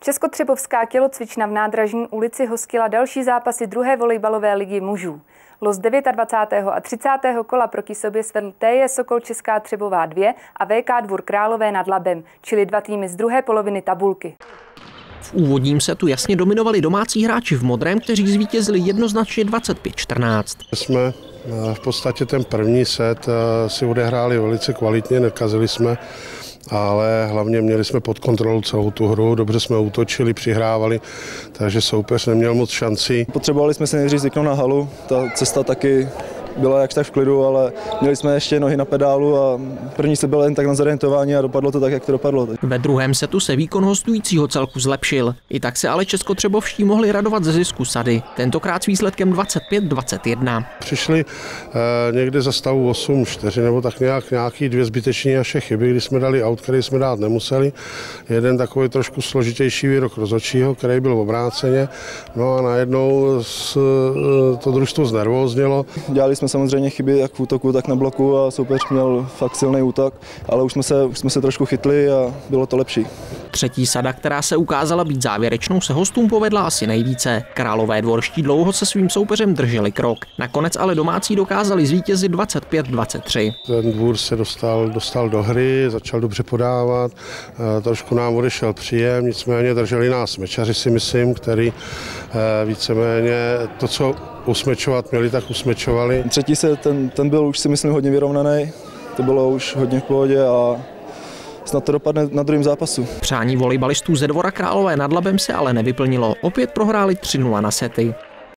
Českotřebovská tělocvična v Nádražní ulici hostila další zápasy druhé volejbalové ligy mužů. Los 29. a 30. kola proti sobě svedl TJ Sokol Česká Třebová 2 a VK Dvůr Králové nad Labem, čili dva týmy z druhé poloviny tabulky. V úvodním setu jasně dominovali domácí hráči v modrém, kteří zvítězili jednoznačně 25-14. Jsme v podstatě ten první set si odehráli velice kvalitně, nekazili jsme, ale hlavně měli jsme pod kontrolou celou tu hru, dobře jsme útočili, přihrávali, takže soupeř neměl moc šancí. Potřebovali jsme se nejdřív zvyknout na halu, ta cesta taky byla jak tak v klidu, ale měli jsme ještě nohy na pedálu a první se byl jen tak na zorientování a dopadlo to tak, jak to dopadlo. Ve druhém setu se výkon hostujícího celku zlepšil. I tak se ale českotřebovští mohli radovat ze zisku sady. Tentokrát s výsledkem 25-21. Přišli někde za stavu 8-4 nebo tak nějaký dvě zbyteční naše chyby, kdy jsme dali aut, který jsme dát nemuseli. Jeden takový trošku složitější výrok rozhodčího, který byl v obráceně. No a najednou to družstvo znervóznělo. Dělali jsme samozřejmě chyby jak v útoku, tak na bloku a soupeř měl fakt silný útok, ale už jsme se trošku chytli a bylo to lepší. Třetí sada, která se ukázala být závěrečnou, se hostům povedla asi nejvíce. Králové dvorští dlouho se svým soupeřem drželi krok. Nakonec ale domácí dokázali zvítězit 25-23. Ten Dvůr se dostal do hry, začal dobře podávat, trošku nám odešel příjem, nicméně drželi nás mečaři, si myslím, který víceméně to, co usmečovat měli, tak usmečovali. Třetí se ten byl už si myslím hodně vyrovnaný, to bylo už hodně v pohodě a snad to dopadne na druhém zápasu. Přání volejbalistů ze Dvora Králové nad Labem se ale nevyplnilo. Opět prohráli 3-0 na sety.